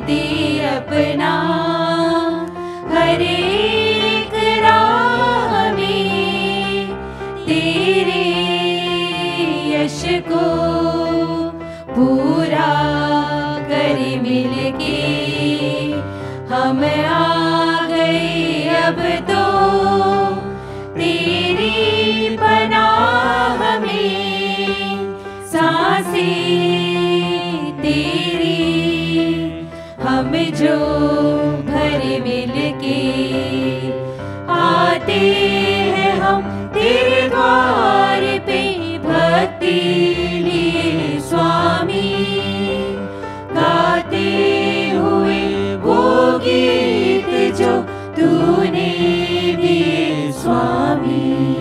दे अपना हर एक राह में, तेरे यश को पूरा कर मिलके हम आ गए अब तो तेरी पनाह में। सांसें तेरी हम जो भर मिलके आते हैं हम तेरे द्वार पे भक्ति लिए स्वामी, गाते हुए वो गीत जो तूने दिए स्वामी।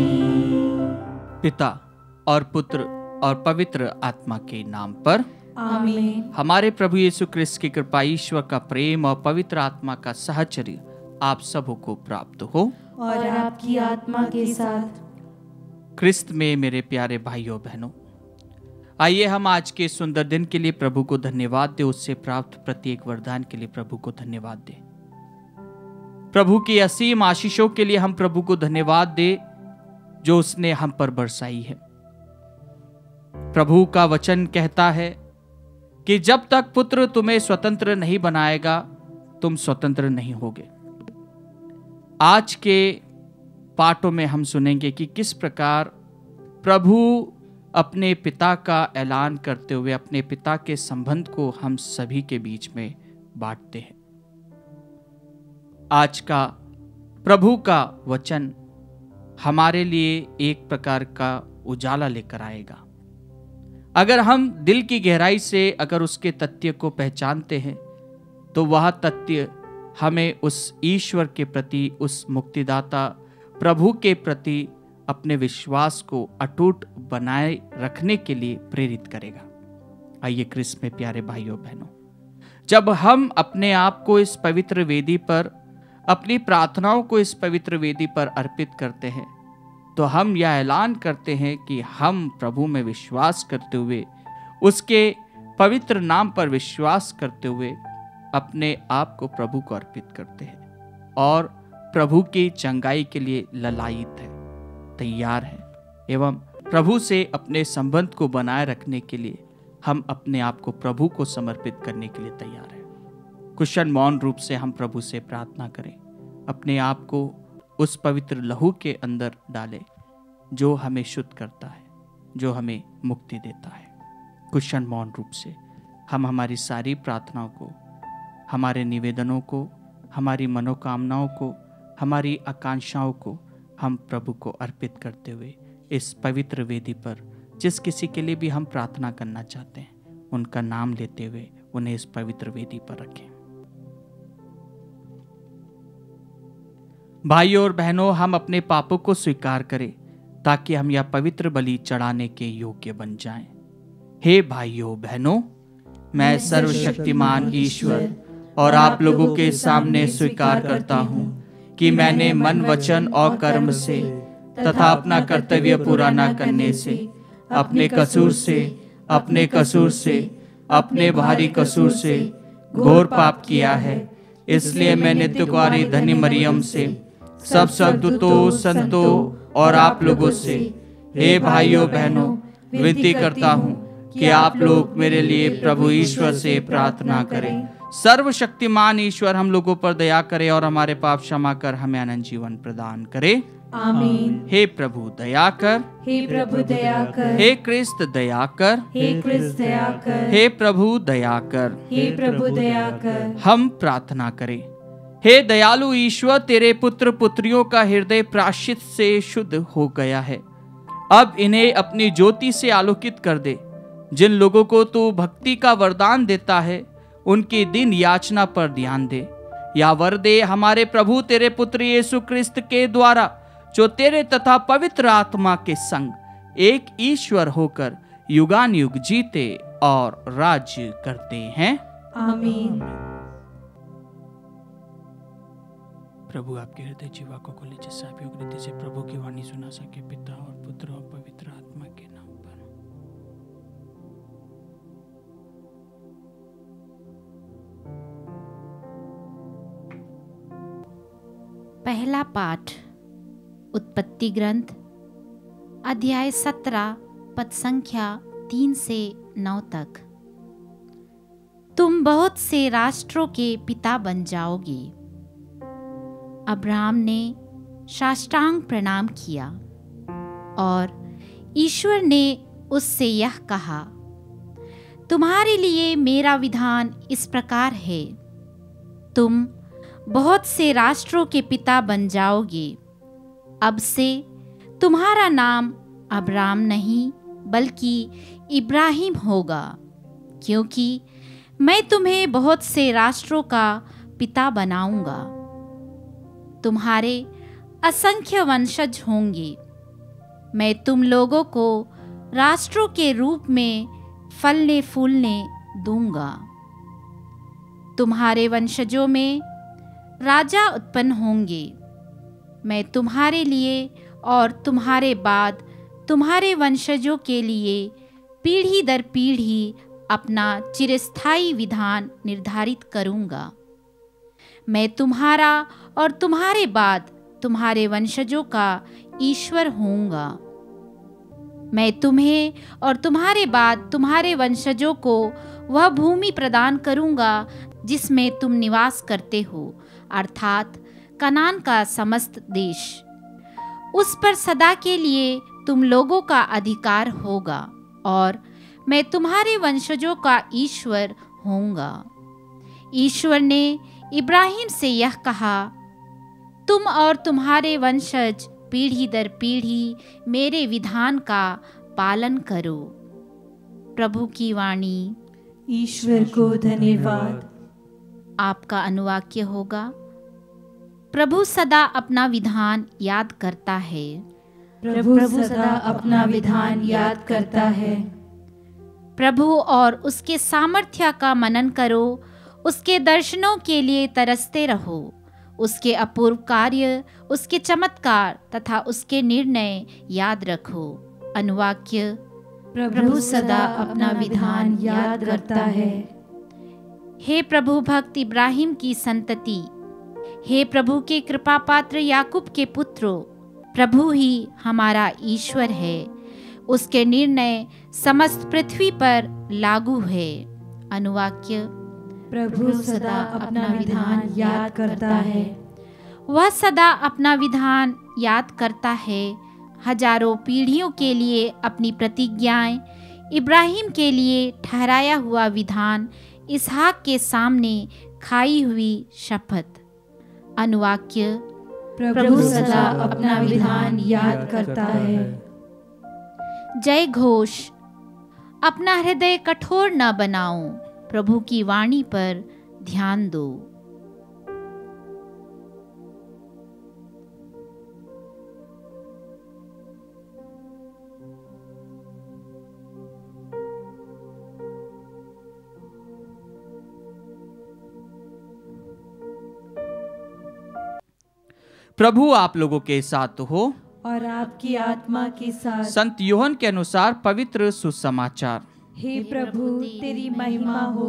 पिता और पुत्र और पवित्र आत्मा के नाम पर आमीन। हमारे प्रभु यीशु क्रिस्त की कृपा, ईश्वर का प्रेम और पवित्र आत्मा का सहचर्य आप सबों को प्राप्त हो और आपकी आत्मा के साथ। क्रिस्त में मेरे प्यारे भाइयों बहनों, आइए हम आज के सुंदर दिन के लिए प्रभु को धन्यवाद दें। उससे प्राप्त प्रत्येक वरदान के लिए प्रभु को धन्यवाद दें। प्रभु की असीम आशीषों के लिए हम प्रभु को धन्यवाद दें जो उसने हम पर बरसाई है। प्रभु का वचन कहता है कि जब तक पुत्र तुम्हें स्वतंत्र नहीं बनाएगा तुम स्वतंत्र नहीं होगे। आज के पाठों में हम सुनेंगे कि किस प्रकार प्रभु अपने पिता का ऐलान करते हुए अपने पिता के संबंध को हम सभी के बीच में बांटते हैं। आज का प्रभु का वचन हमारे लिए एक प्रकार का उजाला लेकर आएगा। अगर हम दिल की गहराई से अगर उसके तथ्य को पहचानते हैं तो वह तथ्य हमें उस ईश्वर के प्रति, उस मुक्तिदाता प्रभु के प्रति अपने विश्वास को अटूट बनाए रखने के लिए प्रेरित करेगा। आइए क्रिस्त में प्यारे भाइयों बहनों, जब हम अपने आप को इस पवित्र वेदी पर, अपनी प्रार्थनाओं को इस पवित्र वेदी पर अर्पित करते हैं तो हम यह ऐलान करते हैं कि हम प्रभु में विश्वास करते हुए, उसके पवित्र नाम पर विश्वास करते हुए अपने आप को प्रभु को अर्पित करते हैं और प्रभु की चंगाई के लिए ललायित है, तैयार है एवं प्रभु से अपने संबंध को बनाए रखने के लिए हम अपने आप को प्रभु को समर्पित करने के लिए तैयार हैं। कुशल मौन रूप से हम प्रभु से प्रार्थना करें, अपने आप को उस पवित्र लहू के अंदर डालें जो हमें शुद्ध करता है, जो हमें मुक्ति देता है। कुशल मौन रूप से हम हमारी सारी प्रार्थनाओं को, हमारे निवेदनों को, हमारी मनोकामनाओं को, हमारी आकांक्षाओं को हम प्रभु को अर्पित करते हुए इस पवित्र वेदी पर जिस किसी के लिए भी हम प्रार्थना करना चाहते हैं उनका नाम लेते हुए उन्हें इस पवित्र वेदी पर रखें। भाइयों और बहनों, हम अपने पापों को स्वीकार करें ताकि हम यह पवित्र बलि चढ़ाने के योग्य बन जाएं। हे भाइयों बहनों, मैं सर्वशक्तिमान ईश्वर और आप लोगों के सामने स्वीकार करता हूं कि मैंने मन, वचन और कर्म से तथा अपना कर्तव्य पूरा न करने से, अपने कसूर से, अपने भारी कसूर से घोर पाप किया है। इसलिए मैं नित्य कुंवारी धन्य मरियम से, सब सद्दूतों, संतों और आप लोगों से, हे भाइयों बहनों, विनती करता हूँ कि आप लोग मेरे लिए प्रभु ईश्वर से प्रार्थना करें। सर्वशक्तिमान ईश्वर हम लोगों पर दया करे और हमारे पाप क्षमा कर हमें अनंत जीवन प्रदान करे। आमीन। हे प्रभु दया कर, हे प्रभु दया कर, हे क्रिस्त दया कर, हे क्रिस्त दया कर, हे प्रभु दया कर। हे प्रभु दया कर। हम प्रार्थना करें। हे दयालु ईश्वर, तेरे पुत्र पुत्रियों का हृदय प्रायश्चित से शुद्ध हो गया है। अब इन्हें अपनी ज्योति से आलोकित कर दे। जिन लोगों को तू भक्ति का वरदान देता है उनकी दिन याचना पर ध्यान दे। या वर दे हमारे प्रभु तेरे पुत्र यीशु क्रिस्त के द्वारा, जो तेरे तथा पवित्र आत्मा के संग एक ईश्वर होकर युगान युग जीते और राज्य करते हैं। आमीन। प्रभु आपके हृदय जीवा को खोले जिससे आप योग रीति से प्रभु की वाणी सुना सके। पिता और पुत्र और पवित्र आत्मा के नाम पर। पहला पाठ उत्पत्ति ग्रंथ अध्याय 17 पद संख्या 3 से 9 तक। तुम बहुत से राष्ट्रों के पिता बन जाओगे। अब्राहम ने साष्टांग प्रणाम किया और ईश्वर ने उससे यह कहा, तुम्हारे लिए मेरा विधान इस प्रकार है, तुम बहुत से राष्ट्रों के पिता बन जाओगे। अब से तुम्हारा नाम अब्राम नहीं बल्कि इब्राहिम होगा, क्योंकि मैं तुम्हें बहुत से राष्ट्रों का पिता बनाऊंगा। तुम्हारे असंख्य वंशज होंगे। मैं तुम लोगों को राष्ट्रों के रूप में फलने फूलने दूंगा। तुम्हारे वंशजों में राजा उत्पन्न होंगे। मैं तुम्हारे लिए और तुम्हारे बाद तुम्हारे वंशजों के लिए पीढ़ी दर पीढ़ी अपना चिरस्थायी विधान निर्धारित करूंगा। मैं तुम्हारा और तुम्हारे बाद तुम्हारे वंशजों का ईश्वर होऊंगा। मैं तुम्हें और तुम्हारे बाद तुम्हारे वंशजों को वह भूमि प्रदान करूंगा जिसमें तुम निवास करते हो, अर्थात कनान का समस्त देश। उस पर सदा के लिए तुम लोगों का अधिकार होगा और मैं तुम्हारे वंशजों का ईश्वर होऊंगा। ईश्वर ने इब्राहिम से यह कहा, तुम और तुम्हारे वंशज पीढ़ी दर पीढ़ी मेरे विधान का पालन करो। प्रभु की वाणी। ईश्वर को धन्यवाद। आपका अनुवाक्य होगा, प्रभु सदा अपना विधान याद करता है। प्रभु सदा अपना विधान याद करता है। प्रभु और उसके सामर्थ्य का मनन करो, उसके दर्शनों के लिए तरसते रहो। उसके अपूर्व कार्य, उसके चमत्कार तथा उसके निर्णय याद रखो। अनुवाक्य, प्रभु सदा अपना विधान याद करता है। हे प्रभु भक्त इब्राहिम की संतति, हे प्रभु के कृपा पात्र याकूब के पुत्रों, प्रभु ही हमारा ईश्वर है। उसके निर्णय समस्त पृथ्वी पर लागू है। अनुवाक्य, प्रभु सदा अपना विधान याद करता है। वह सदा अपना विधान याद करता है। हजारों पीढ़ियों के लिए अपनी प्रतिज्ञाएं, इब्राहिम के लिए ठहराया हुआ विधान, इसहाक के सामने खाई हुई शपथ। अनुवाक्य, प्रभु सदा अपना विधान याद करता है। जय घोष। अपना हृदय कठोर न बनाओ, प्रभु की वाणी पर ध्यान दो। प्रभु आप लोगों के साथ हो और आपकी आत्मा के साथ। संत यूहन्ना के अनुसार पवित्र सुसमाचार। हे प्रभु तेरी महिमा हो।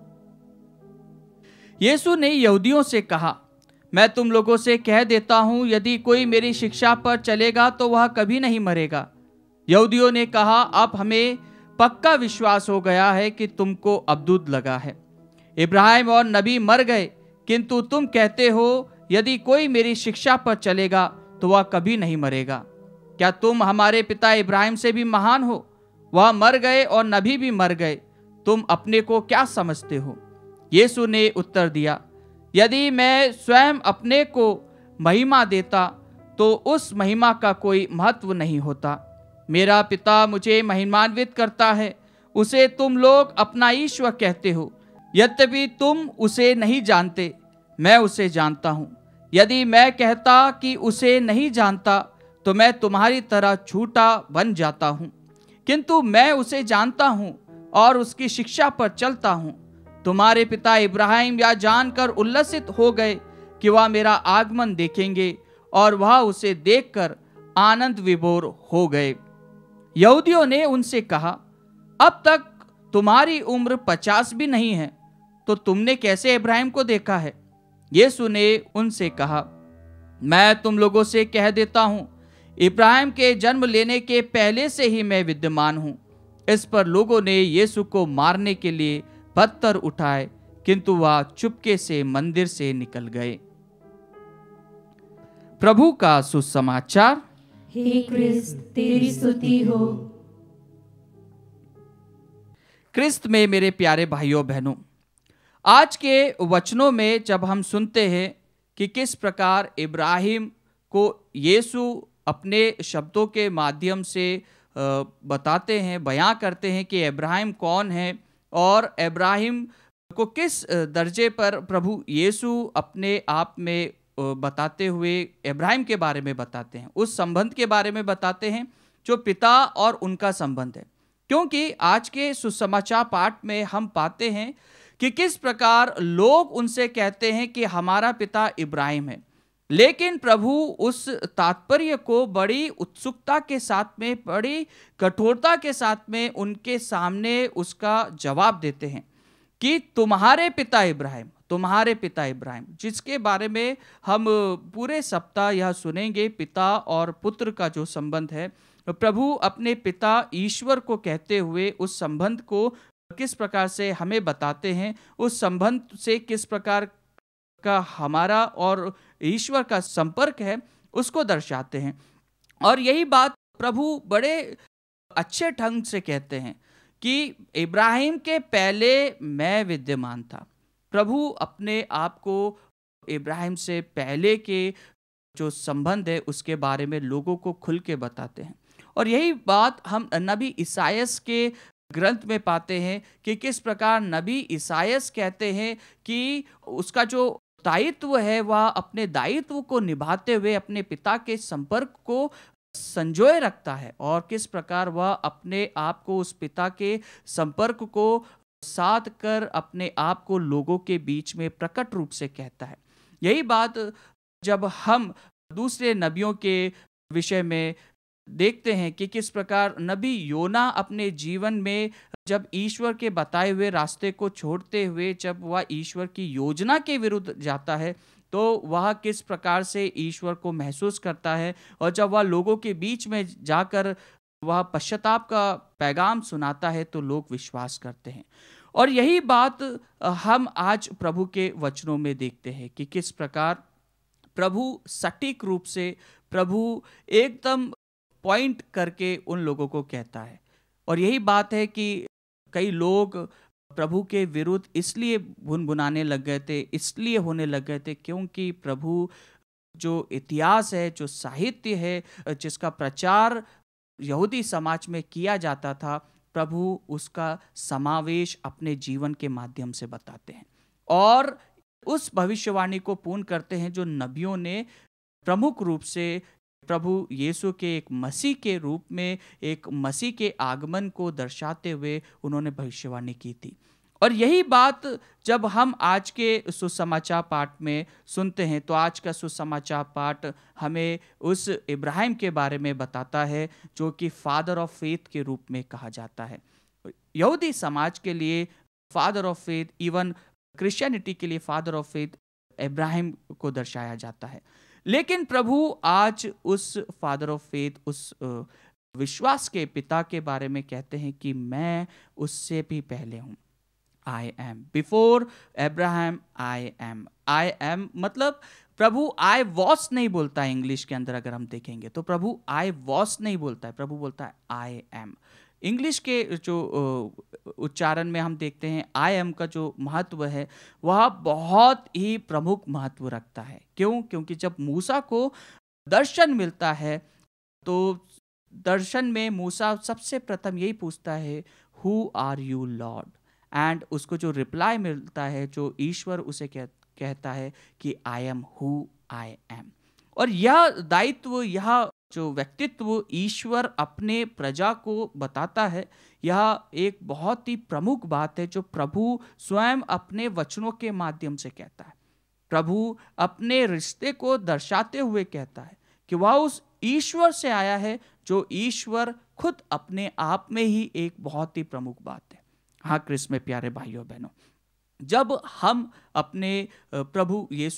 यीशु ने यहूदियों से कहा, मैं तुम लोगों से कह देता हूं, यदि कोई मेरी शिक्षा पर चलेगा तो वह कभी नहीं मरेगा। यहूदियों ने कहा, अब हमें पक्का विश्वास हो गया है कि तुमको अब्दूत लगा है। इब्राहिम और नबी मर गए, किंतु तुम कहते हो यदि कोई मेरी शिक्षा पर चलेगा तो वह कभी नहीं मरेगा। क्या तुम हमारे पिता इब्राहिम से भी महान हो? वह मर गए और नबी भी मर गए, तुम अपने को क्या समझते हो? यीशु ने उत्तर दिया, यदि मैं स्वयं अपने को महिमा देता तो उस महिमा का कोई महत्व नहीं होता। मेरा पिता मुझे महिमान्वित करता है, उसे तुम लोग अपना ईश्वर कहते हो। यद्यपि तुम उसे नहीं जानते, मैं उसे जानता हूं। यदि मैं कहता कि उसे नहीं जानता तो मैं तुम्हारी तरह झूठा बन जाता हूं, किंतु मैं उसे जानता हूं और उसकी शिक्षा पर चलता हूं। तुम्हारे पिता इब्राहिम यह जानकर उल्लसित हो गए कि वह मेरा आगमन देखेंगे और वह उसे देखकर आनंद विभोर हो गए। यहूदियों ने उनसे कहा, अब तक तुम्हारी उम्र 50 भी नहीं है, तो तुमने कैसे इब्राहिम को देखा है? यीशु ने उनसे कहा, मैं तुम लोगों से कह देता हूं, इब्राहिम के जन्म लेने के पहले से ही मैं विद्यमान हूं। इस पर लोगों ने यीशु को मारने के लिए पत्थर उठाए, किंतु वह चुपके से मंदिर से निकल गए। प्रभु का सुसमाचार। हे क्रिस्त, तेरी स्तुति हो। क्रिस्त में मेरे प्यारे भाइयों बहनों, आज के वचनों में जब हम सुनते हैं कि किस प्रकार इब्राहिम को यीशु अपने शब्दों के माध्यम से बताते हैं, बयां करते हैं कि इब्राहिम कौन है और इब्राहिम को किस दर्जे पर प्रभु यीशु अपने आप में बताते हुए इब्राहिम के बारे में बताते हैं, उस संबंध के बारे में बताते हैं जो पिता और उनका संबंध है। क्योंकि आज के सुसमाचार पाठ में हम पाते हैं कि किस प्रकार लोग उनसे कहते हैं कि हमारा पिता इब्राहिम है, लेकिन प्रभु उस तात्पर्य को बड़ी उत्सुकता के साथ में, बड़ी कठोरता के साथ में उनके सामने उसका जवाब देते हैं कि तुम्हारे पिता इब्राहिम, तुम्हारे पिता इब्राहिम, जिसके बारे में हम पूरे सप्ताह यह सुनेंगे। पिता और पुत्र का जो संबंध है, प्रभु अपने पिता ईश्वर को कहते हुए उस संबंध को किस प्रकार से हमें बताते हैं, उस संबंध से किस प्रकार का हमारा और ईश्वर का संपर्क है उसको दर्शाते हैं। और यही बात प्रभु बड़े अच्छे ढंग से कहते हैं कि इब्राहिम के पहले मैं विद्यमान था। प्रभु अपने आप को इब्राहिम से पहले के जो संबंध है उसके बारे में लोगों को खुल के बताते हैं। और यही बात हम नबी ईसायास के ग्रंथ में पाते हैं कि किस प्रकार नबी ईसायास कहते हैं कि उसका जो दायित्व है वह अपने दायित्व को निभाते हुए अपने पिता के संपर्क को संजोए रखता है, और किस प्रकार वह अपने आप को उस पिता के संपर्क को साध कर अपने आप को लोगों के बीच में प्रकट रूप से कहता है। यही बात जब हम दूसरे नबियों के विषय में देखते हैं कि किस प्रकार नबी योना अपने जीवन में जब ईश्वर के बताए हुए रास्ते को छोड़ते हुए जब वह ईश्वर की योजना के विरुद्ध जाता है तो वह किस प्रकार से ईश्वर को महसूस करता है, और जब वह लोगों के बीच में जाकर वह पश्चाताप का पैगाम सुनाता है तो लोग विश्वास करते हैं। और यही बात हम आज प्रभु के वचनों में देखते हैं कि किस प्रकार प्रभु सटीक रूप से, प्रभु एकदम पॉइंट करके उन लोगों को कहता है। और यही बात है कि कई लोग प्रभु के विरुद्ध इसलिए भुनभुनाने लग गए थे, इसलिए होने लग गए थे क्योंकि प्रभु जो इतिहास है, जो साहित्य है, जिसका प्रचार यहूदी समाज में किया जाता था, प्रभु उसका समावेश अपने जीवन के माध्यम से बताते हैं और उस भविष्यवाणी को पूर्ण करते हैं जो नबियों ने प्रमुख रूप से प्रभु यीशु के एक मसीह के रूप में, एक मसीह के आगमन को दर्शाते हुए उन्होंने भविष्यवाणी की थी। और यही बात जब हम आज के सुसमाचार पाठ में सुनते हैं तो आज का सुसमाचार पाठ हमें उस इब्राहिम के बारे में बताता है जो कि फादर ऑफ फेथ के रूप में कहा जाता है। यहूदी समाज के लिए father of faith, even Christianity के लिए फादर ऑफ फेथ इब्राहिम को दर्शाया जाता है। लेकिन प्रभु आज उस फादर ऑफ फेथ, उस विश्वास के पिता के बारे में कहते हैं कि मैं उससे भी पहले हूं। I am, before Abraham I am. I am मतलब प्रभु आई वॉस नहीं बोलता है। इंग्लिश के अंदर अगर हम देखेंगे तो प्रभु आई वॉस नहीं बोलता है, प्रभु बोलता है आई एम। इंग्लिश के जो उच्चारण में हम देखते हैं आई एम का जो महत्व है वह बहुत ही प्रमुख महत्व रखता है। क्यों? क्योंकि जब मूसा को दर्शन मिलता है तो दर्शन में मूसा सबसे प्रथम यही पूछता है who are you lord, and उसको जो रिप्लाई मिलता है, जो ईश्वर उसे कहता है कि I am who I am. और यह दायित्व, यह जो व्यक्तित्व ईश्वर अपने प्रजा को बताता है, यह एक बहुत ही प्रमुख बात है जो प्रभु स्वयं अपने वचनों के माध्यम से कहता है। प्रभु अपने रिश्ते को दर्शाते हुए कहता है कि वह उस ईश्वर से आया है जो ईश्वर खुद अपने आप में ही एक बहुत ही प्रमुख बात है। हाँ क्रिस्त में प्यारे भाइयों बहनों, जब हम अपने प्रभु यीशु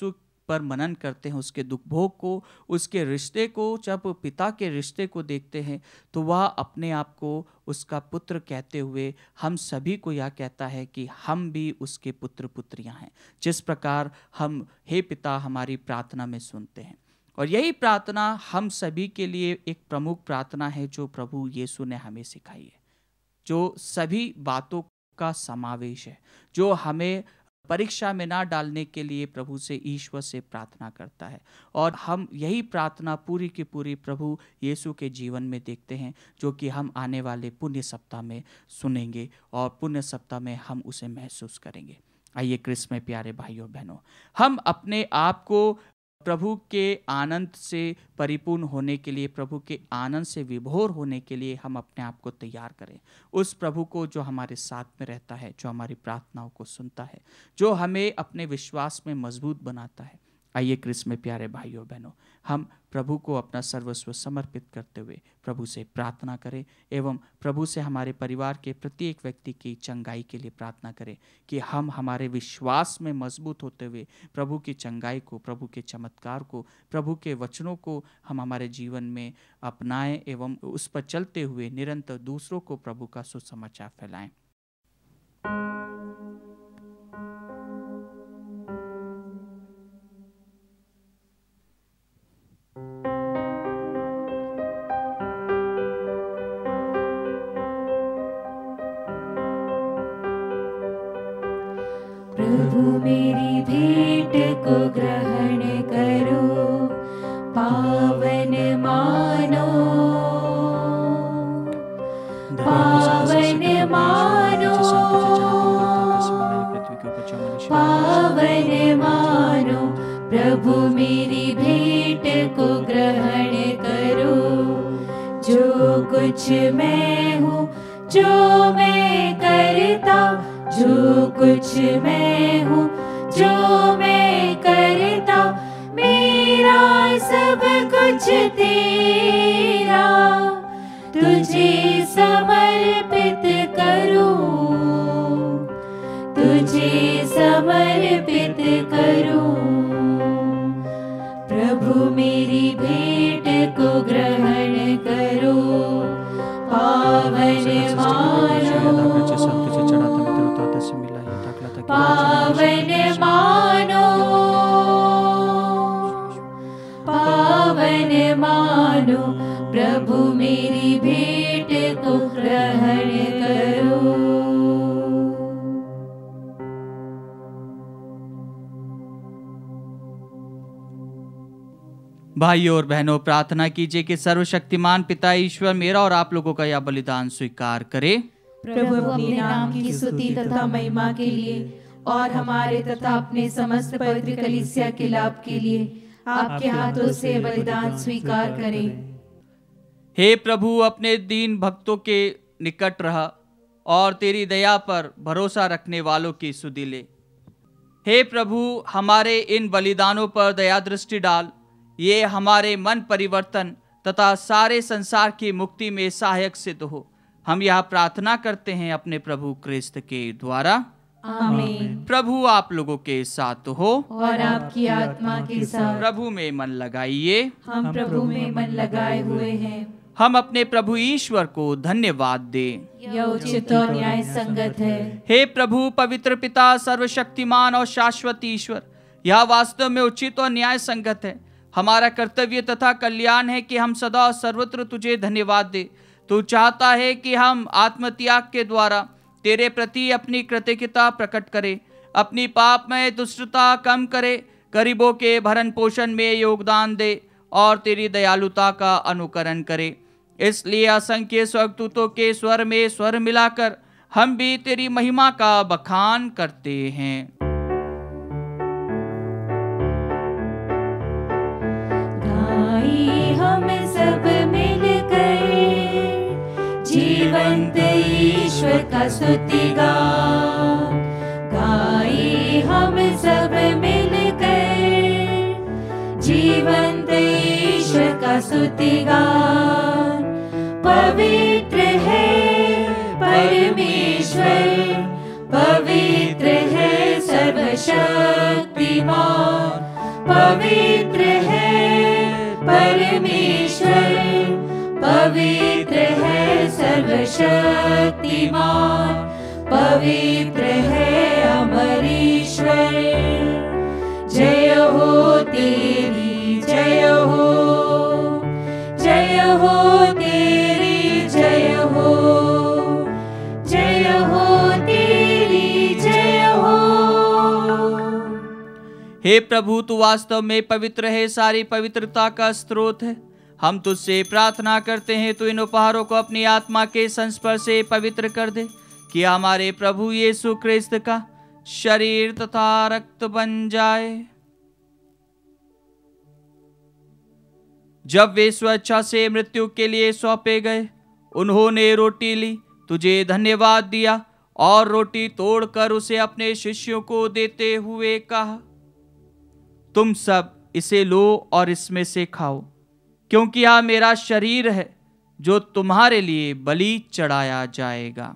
पर मनन करते हैं, उसके दुख भोग को, उसके रिश्ते को, जब पिता के रिश्ते को देखते हैं तो वह अपने आप को उसका पुत्र कहते हुए हम सभी को यह कहता है कि हम भी उसके पुत्र पुत्रियां हैं। जिस प्रकार हम हे पिता हमारी प्रार्थना में सुनते हैं, और यही प्रार्थना हम सभी के लिए एक प्रमुख प्रार्थना है जो प्रभु यीशु ने हमें सिखाई है, जो सभी बातों का समावेश है, जो हमें परीक्षा में ना डालने के लिए प्रभु से, ईश्वर से प्रार्थना करता है। और हम यही प्रार्थना पूरी की पूरी प्रभु यीशु के जीवन में देखते हैं, जो कि हम आने वाले पुण्य सप्ताह में सुनेंगे और पुण्य सप्ताह में हम उसे महसूस करेंगे। आइए क्रिस्त में प्यारे भाइयों बहनों, हम अपने आप को प्रभु के आनंद से परिपूर्ण होने के लिए, प्रभु के आनंद से विभोर होने के लिए हम अपने आप को तैयार करें। उस प्रभु को जो हमारे साथ में रहता है, जो हमारी प्रार्थनाओं को सुनता है, जो हमें अपने विश्वास में मजबूत बनाता है। आइए क्रिस्त में प्यारे भाइयों बहनों, हम प्रभु को अपना सर्वस्व समर्पित करते हुए प्रभु से प्रार्थना करें एवं प्रभु से हमारे परिवार के प्रत्येक व्यक्ति की चंगाई के लिए प्रार्थना करें कि हम हमारे विश्वास में मजबूत होते हुए प्रभु की चंगाई को, प्रभु के चमत्कार को, प्रभु के वचनों को हम हमारे जीवन में अपनाएं एवं उस पर चलते हुए निरंतर दूसरों को प्रभु का सुसमाचार फैलाएं। प्रभु मेरी भेंट को ग्रहण करो, पावन मानो, पावन मानो, पावन मानो। प्रभु मेरी भेंट को ग्रहण करो, जो कुछ मैं हूँ, जो मैं करता, जो कुछ मैं हूँ, जो मैं करता, मेरा सब कुछ तेरा, तुझे समर्पित करूं, तुझे समर्पित करूं। प्रभु मेरी भेंट को ग्रहण करो, पावन मानो, पावन मानो, पावन मानो। प्रभु मेरी भेंट को ग्रहण करो। भाइयों और बहनों, प्रार्थना कीजिए कि सर्वशक्तिमान पिता ईश्वर मेरा और आप लोगों का यह बलिदान स्वीकार करे। प्रभु अपने नाम की स्तुति तथा महिमा के लिए और हमारे तथा अपने समस्त पवित्र कलीसिया के लाभ के लिए आपके हाथों से बलिदान स्वीकार करें। हे प्रभु, अपने दीन भक्तों के निकट रह और तेरी दया पर भरोसा रखने वालों की सुधि ले। हे प्रभु, हमारे इन बलिदानों पर दया दृष्टि डाल, ये हमारे मन परिवर्तन तथा सारे संसार की मुक्ति में सहायक सिद्ध हो। हम यह प्रार्थना करते हैं अपने प्रभु क्रिस्त के द्वारा, आमीन। प्रभु आप लोगों के साथ हो और आपकी आत्मा के साथ। प्रभु में मन लगाइए। हम प्रभु में मन लगाए हुए हैं। हम अपने प्रभु ईश्वर को धन्यवाद दें। यह उचित और न्याय संगत है। हे प्रभु पवित्र पिता, सर्वशक्तिमान और शाश्वत ईश्वर, यह वास्तव में उचित और न्याय संगत है। हमारा कर्तव्य तथा कल्याण है कि हम सदा और सर्वत्र तुझे धन्यवाद दे। तू चाहता है कि हम आत्मत्याग के द्वारा तेरे प्रति अपनी कृतज्ञता प्रकट करें, अपनी पापमय दुष्टता कम करे, गरीबों के भरण पोषण में योगदान दे और तेरी दयालुता का अनुकरण करे। इसलिए असंख्य स्वर्गदूतों के स्वर में स्वर मिलाकर हम भी तेरी महिमा का बखान करते हैं। गाई हम सब मिलकर जीवंत ईश्वर का स्तुति गान। गाई हम सब मिलकर जीवंत ईश्वर का स्तुति गान। पवित्र है परमेश्वर, पवित्र है सर्वशक्तिमान, पवित्र है परमेश्वर, पवित्र है सर्वशक्तिमान, पवित्र है अमर ईश्वर। जय हो तेरी, जय हो तेरी, जय हो तेरी, जय हो। हे प्रभु, तू वास्तव में पवित्र है, सारी पवित्रता का स्रोत है। हम तुझसे प्रार्थना करते हैं, तू इन उपहारों को अपनी आत्मा के संस्पर्श से पवित्र कर दे, कि हमारे प्रभु यीशु क्रिस्त का शरीर तथा रक्त बन जाए। जब वे स्वेच्छा से मृत्यु के लिए सौंपे गए, उन्होंने रोटी ली, तुझे धन्यवाद दिया और रोटी तोड़कर उसे अपने शिष्यों को देते हुए कहा, तुम सब इसे लो और इसमें से खाओ, क्योंकि यह मेरा शरीर है जो तुम्हारे लिए बलि चढ़ाया जाएगा।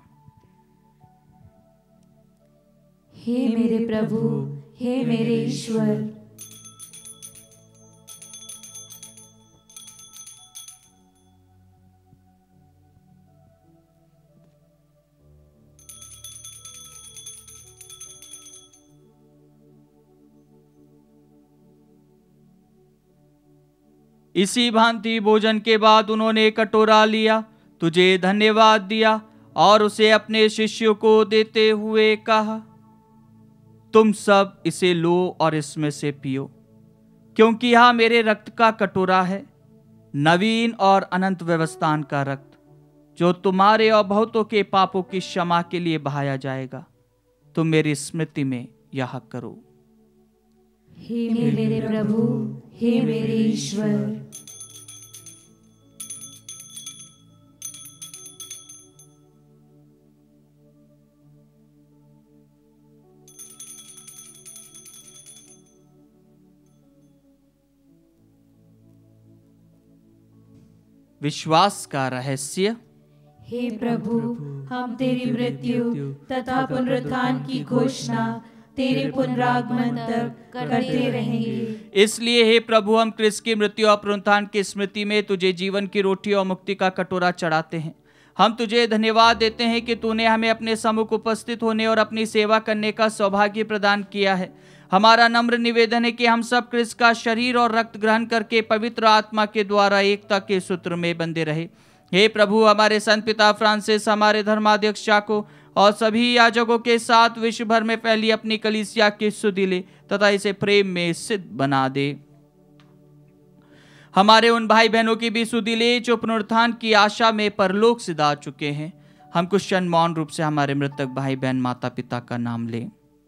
हे मेरे प्रभु, हे मेरे ईश्वर, इसी भांति भोजन के बाद उन्होंने कटोरा लिया, तुझे धन्यवाद दिया और उसे अपने शिष्यों को देते हुए कहा, तुम सब इसे लो और इसमें से पियो, क्योंकि यह मेरे रक्त का कटोरा है, नवीन और अनंत व्यवस्थान का रक्त, जो तुम्हारे और बहुतों के पापों की क्षमा के लिए बहाया जाएगा। तुम मेरी स्मृति में यह करो। हे मेरे प्रभु, हे मेरे ईश्वर। विश्वास का रहस्य। हे प्रभु, हम तेरी मृत्यु तथा पुनरुत्थान की घोषणा तेरे पुनरागमन तक करते रहेंगे। इसलिए हे प्रभु, हम क्रिस्त की मृत्यु और पुनरुत्थान की स्मृति में तुझे जीवन की रोटी और मुक्ति का कटोरा चढ़ाते हैं। हम तुझे धन्यवाद देते हैं कि तूने हमें अपने सम्मुख उपस्थित होने और अपनी सेवा करने का सौभाग्य प्रदान किया है। हमारा नम्र निवेदन है कि हम सब क्रिस्त का शरीर और रक्त ग्रहण करके पवित्र आत्मा के द्वारा एकता के सूत्र में बंधे रहे। हे प्रभु, हमारे संत पिता फ्रांसिस, हमारे धर्माध्यक्ष चाको और सभी याजकों के साथ विश्व भर में फैली अपनी कलीसिया की सुधि ले तथा इसे प्रेम में सिद्ध बना दे। हमारे उन भाई बहनों की भी सुधि ले जो पुनरुत्थान की आशा में परलोक सिधा चुके हैं। हम कुछ क्षण मौन रूप से हमारे मृतक भाई बहन, माता पिता का नाम लें।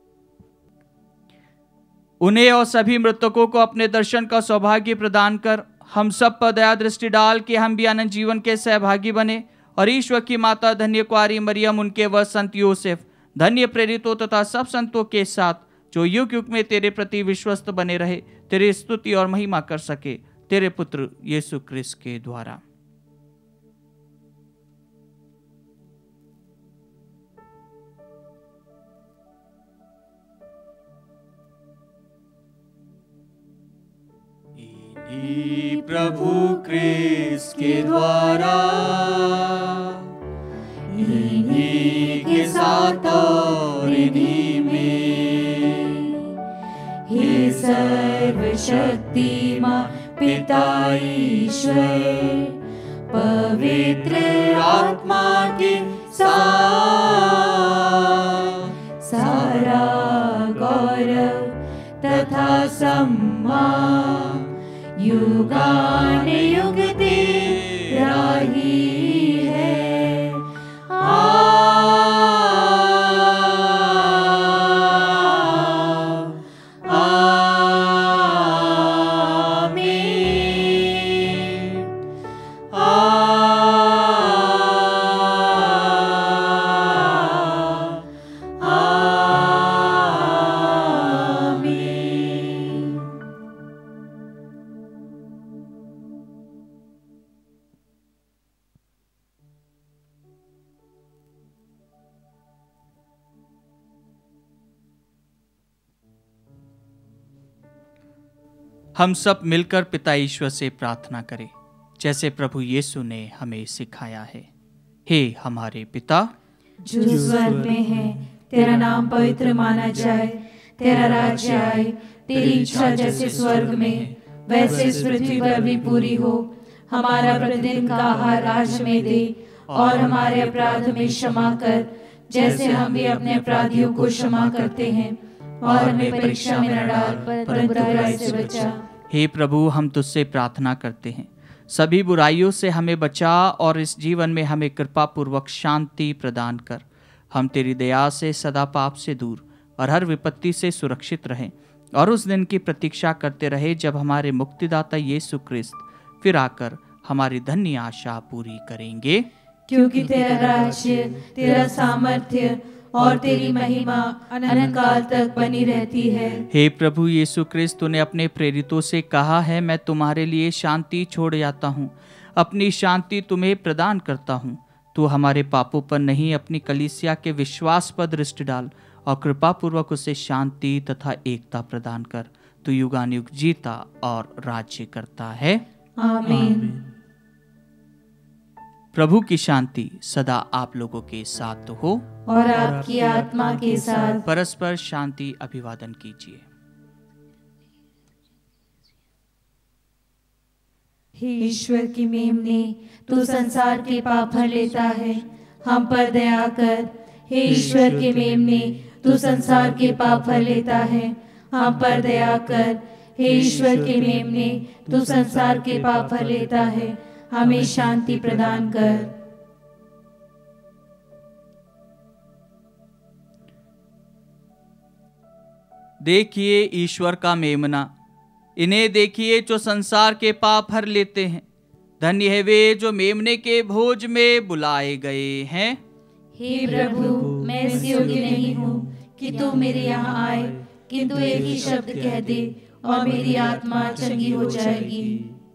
उन्हें और सभी मृतकों को अपने दर्शन का सौभाग्य प्रदान कर हम सब पर दया दृष्टि डाल के हम भी अनंत जीवन के सहभागी बने। और ईश्वर की माता धन्य कुआरी मरियम, उनके व संत यूसुफ, धन्य प्रेरितों तथा सब संतों के साथ जो युग युग में तेरे प्रति विश्वस्त बने रहे, तेरी स्तुति और महिमा कर सके, तेरे पुत्र यीशु क्रिस्त के द्वारा। प्रभु क्रिस्त के द्वारा, इन्हीं के साथ और इन्हीं में, हे सर्वशक्तिमान पिता ईश्वर, पवित्र आत्मा के साथ सारा गौरव तथा सम्मान युगान युग तेरा ही है। हम सब मिलकर पिता ईश्वर से प्रार्थना करें, जैसे प्रभु यीशु ने हमें सिखाया है। हे हमारे पिता जो स्वर्ग में है, तेरा नाम पवित्र माना जाए, तेरा राज्य आए, तेरी इच्छा जैसे स्वर्ग में वैसे इस पृथ्वी पर भी पूरी हो। हमारा प्रतिदिन का आहार आज हमें दे, और हमारे अपराध में क्षमा कर, जैसे हम भी अपने अपराधियों को क्षमा करते हैं, और हमें परीक्षा में न डाल, परंतु बुराई से बचा। हे प्रभु, हम तुझसे प्रार्थना करते हैं, सभी बुराइयों से हमें बचा और इस जीवन में हमें कृपा पूर्वक शांति प्रदान कर। हम तेरी दया से सदा पाप से दूर और हर विपत्ति से सुरक्षित रहें, और उस दिन की प्रतीक्षा करते रहे जब हमारे मुक्तिदाता यीशु ख्रिस्त फिर आकर हमारी धन्य आशा पूरी करेंगे। क्योंकि तेरा राज्य, तेरा सामर्थ्य और तेरी महिमा अनंत काल तक बनी रहती है। हे प्रभु यीशु ख्रिस्त, तूने अपने प्रेरितों से कहा है, मैं तुम्हारे लिए शांति छोड़ जाता हूँ, अपनी शांति तुम्हें प्रदान करता हूँ। तू हमारे पापों पर नहीं, अपनी कलीसिया के विश्वास पर दृष्टि डाल और कृपा पूर्वक उसे शांति तथा एकता प्रदान कर। तू युगानुयुग जीता और राज्य करता है। आमीन। प्रभु की शांति सदा आप लोगों के साथ हो और आपकी आत्मा के साथ। परस्पर शांति अभिवादन कीजिए। हे ईश्वर की मेमने, तू संसार के पाप भर लेता है, हम पर दया कर। हे ईश्वर के मेमने, तू संसार के पाप भर लेता है, हम पर दया कर। हे ईश्वर के मेमने, तू संसार के पाप भर लेता है, हमें शांति प्रदान कर। देखिए ईश्वर का मेमना, इन्हें देखिए जो संसार के पाप भर लेते हैं। धन्य है वे जो मेमने के भोज में बुलाए गए हैं। हे प्रभु, मैं इस योग्य नहीं हूँ कि तू मेरे यहाँ आए, किंतु एक ही शब्द कह दे और मेरी आत्मा चंगी हो जाएगी।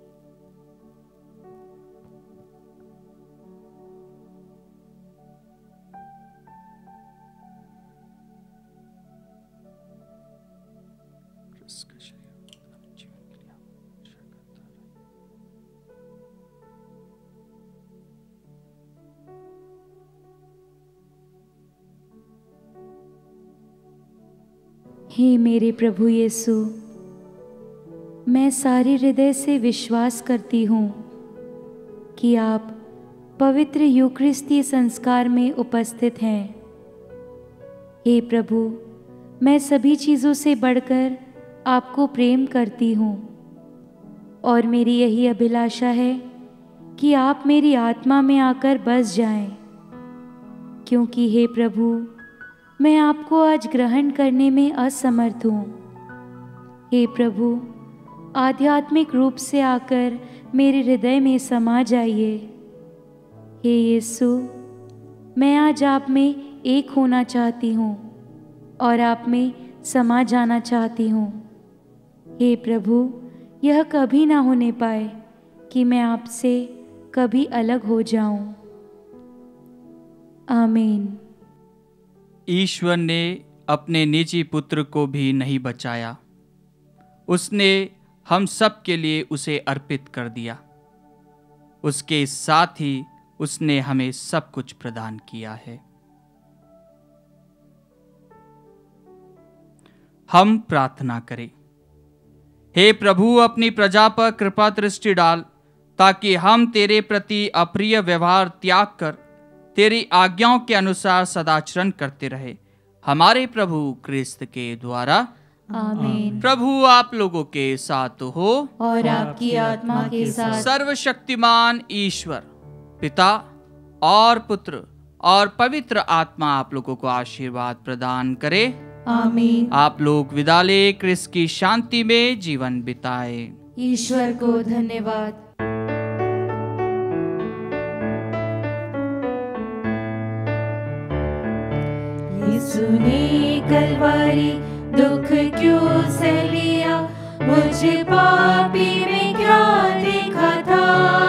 हे मेरे प्रभु यीशु, मैं सारे हृदय से विश्वास करती हूँ कि आप पवित्र यूकरिस्ती संस्कार में उपस्थित हैं। हे प्रभु, मैं सभी चीज़ों से बढ़कर आपको प्रेम करती हूँ, और मेरी यही अभिलाषा है कि आप मेरी आत्मा में आकर बस जाएं, क्योंकि हे प्रभु, मैं आपको आज ग्रहण करने में असमर्थ हूँ। हे प्रभु, आध्यात्मिक रूप से आकर मेरे हृदय में समा जाइए। हे यीशु, मैं आज आप में एक होना चाहती हूँ और आप में समा जाना चाहती हूँ। हे प्रभु, यह कभी ना होने पाए कि मैं आपसे कभी अलग हो जाऊं। आमीन। ईश्वर ने अपने निजी पुत्र को भी नहीं बचाया, उसने हम सब के लिए उसे अर्पित कर दिया। उसके साथ ही उसने हमें सब कुछ प्रदान किया है। हम प्रार्थना करें। हे प्रभु, अपनी प्रजा पर कृपा दृष्टि डाल, ताकि हम तेरे प्रति अप्रिय व्यवहार त्याग कर तेरी आज्ञाओं के अनुसार सदाचरण करते रहे, हमारे प्रभु क्रिस्त के द्वारा। आमीन। प्रभु आप लोगों के साथ हो और आपकी आत्मा के साथ। सर्वशक्तिमान ईश्वर पिता और पुत्र और पवित्र आत्मा आप लोगों को आशीर्वाद प्रदान करे। आमीन। आप लोग विदा ले क्रिस्त की शांति में जीवन बिताए। ईश्वर को धन्यवाद। यीशु ने कलवारी दुख क्यों सह लिया, मुझे पापी में क्या देखा था।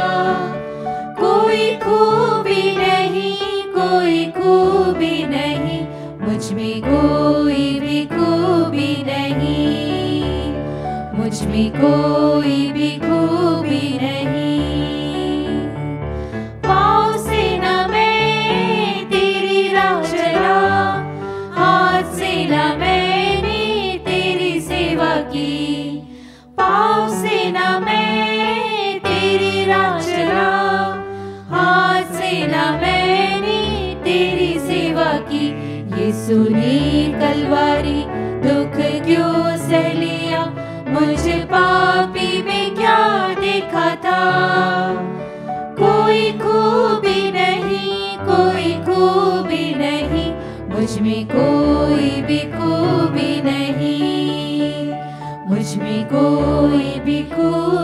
कोई खूबी नहीं, कोई खूबी नहीं, मुझ में कोई भी खूबी नहीं, मुझ में कोई यीशु ने कलवारी दुख क्यों सह लिया, मुझ पापी में क्या देखा था। कोई खूबी नहीं, कोई खूबी नहीं, मुझ में कोई भी खूबी नहीं, मुझ में कोई भी खूबी